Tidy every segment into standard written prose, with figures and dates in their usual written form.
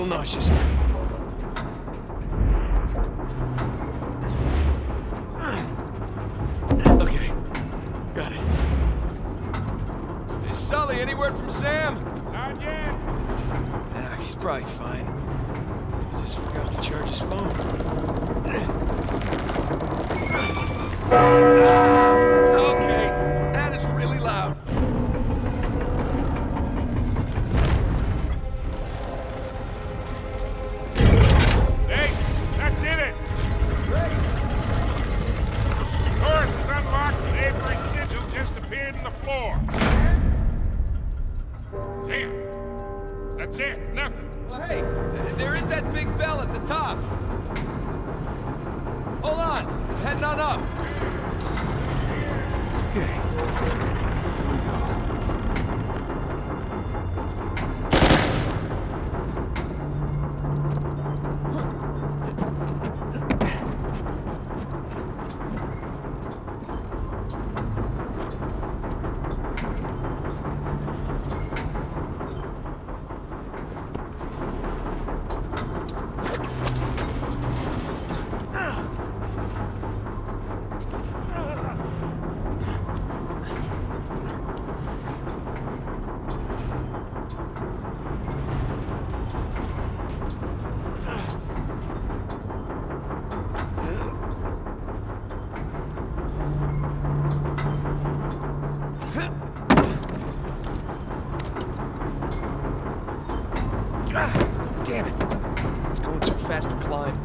little nauseous here. Okay, got it. Hey, Sully, any word from Sam? Not yet. Nah, he's probably fine. He just forgot to charge his phone. Okay, that is really loud. Hey, that did it. Doors is unlocked and every sigil just appeared in the floor. Damn. That's it. Nothing. Well, hey, there is that big bell at the top. Hold on, heading on up. Okay, here we go. Damn it. It's going too fast to climb.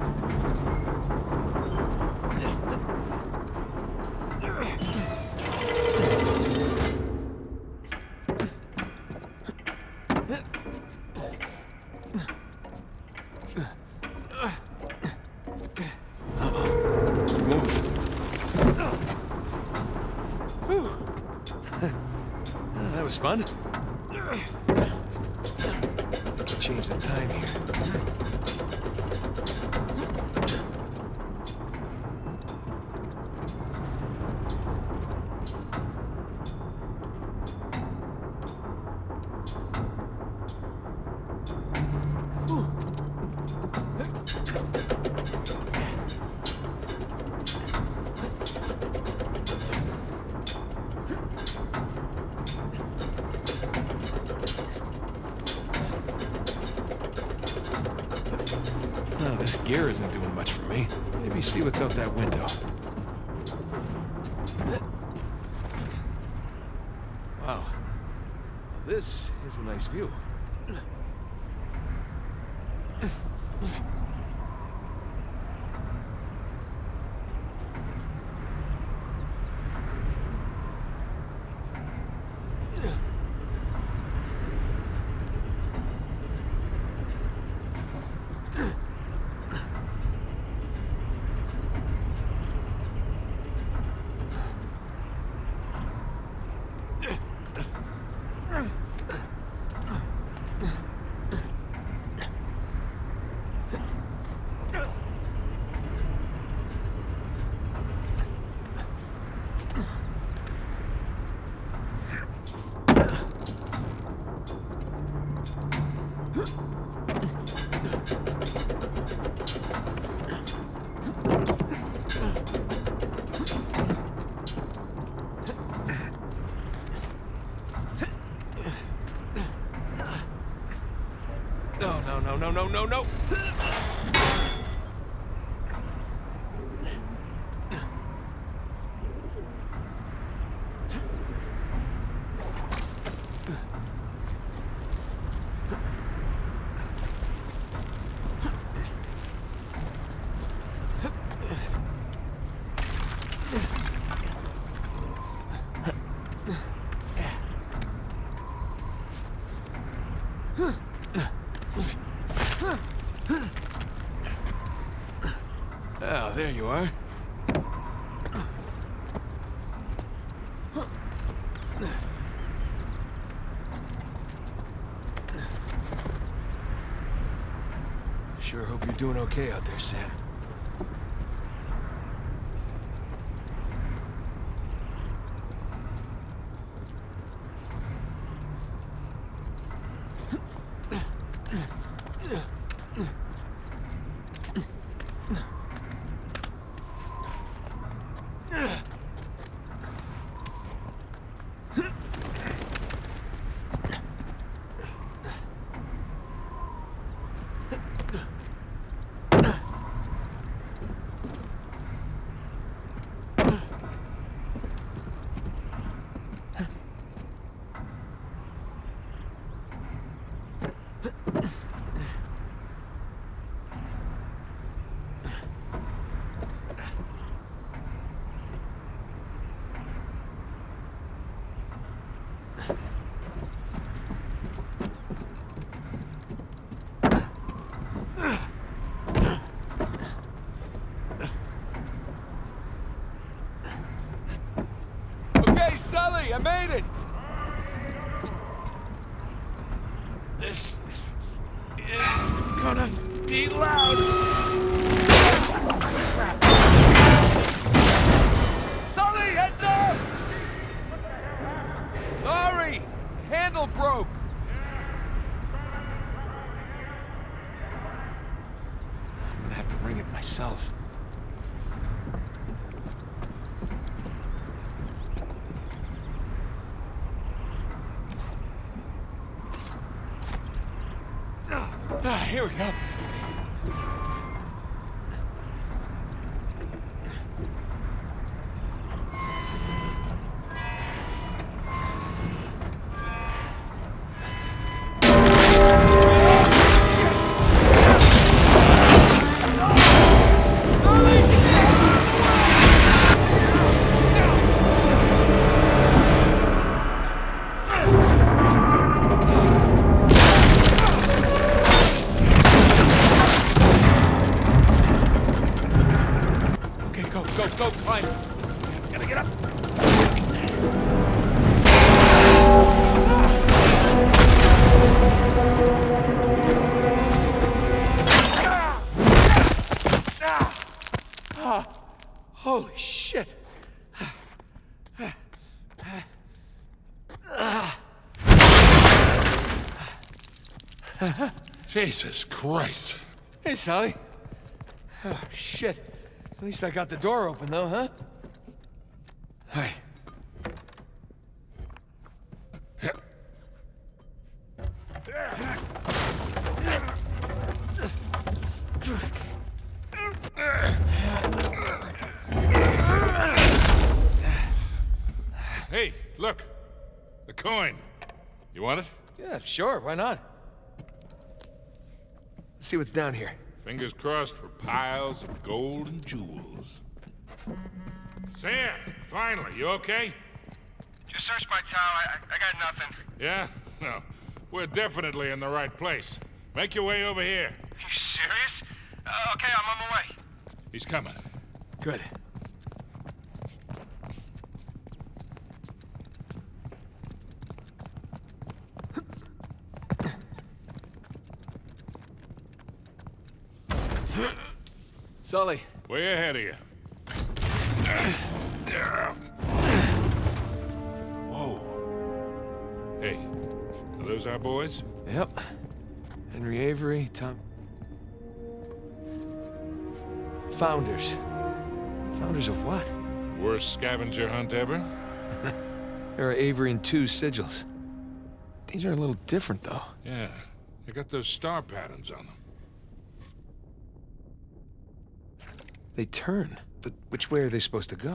That was fun. Change the time here. Oh, this gear isn't doing much for me. Maybe see what's out that window. Wow. This is a nice view. No. Oh, there you are. Sure hope you're doing okay out there, Sam. made it! This is gonna be loud. Sully, heads up! Sorry, handle broke. I'm gonna have to ring it myself. Here we go. Go, climb. Gotta get up. Holy shit. Jesus Christ. Hey, Sully. Oh, shit. At least I got the door open, though, huh? All right. Hey, look. The coin. You want it? Yeah, sure. Why not? Let's see what's down here. Fingers crossed for piles of gold and jewels. Sam, finally, you okay? Just searched my tower. I got nothing. Yeah? No. We're definitely in the right place. Make your way over here. You serious? Okay, I'm on my way. He's coming. Good. Sully. Way ahead of you. Whoa. Hey, are those our boys? Yep. Henry Avery, Tom... Founders. Founders of what? Worst scavenger hunt ever? There are Avery and 2 sigils. These are a little different, though. Yeah, they got those star patterns on them. They turn, but which way are they supposed to go?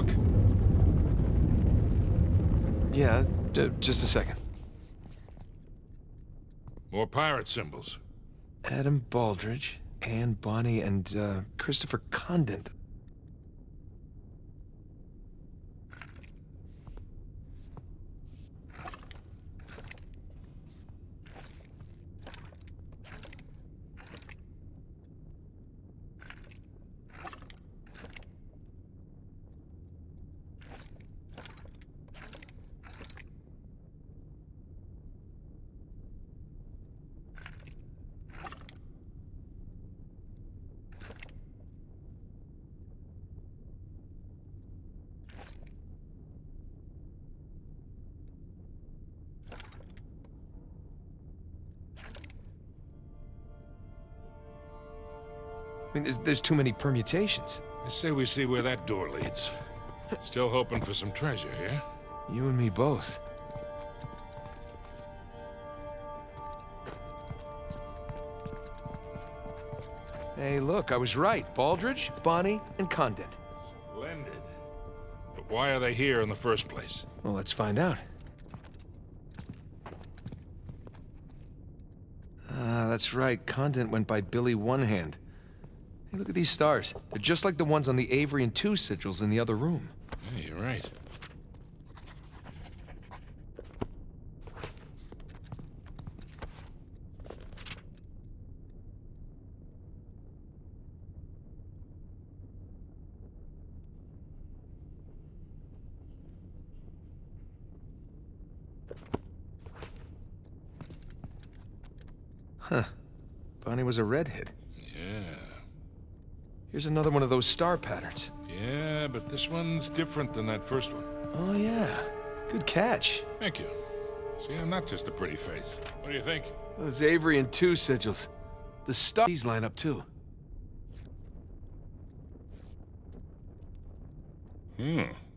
look? Yeah, just a second. More pirate symbols. Adam Baldridge, Anne Bonny, and Christopher Condent. I mean, there's too many permutations. I say we see where that door leads. Still hoping for some treasure, yeah? You and me both. Hey, look, I was right. Baldridge, Bonny, and Condent. Splendid. But why are they here in the first place? Well, let's find out. Ah, that's right. Condent went by Billy One Hand. Hey, look at these stars. They're just like the ones on the Avery and Two sigils in the other room. Yeah, you're right. Huh. Bonnie was a redhead. Yeah. Here's another one of those star patterns. Yeah, but this one's different than that first one. Oh, yeah. Good catch. Thank you. See, I'm not just a pretty face. What do you think? Those Avery and Two sigils. The stars line up, too. Hmm.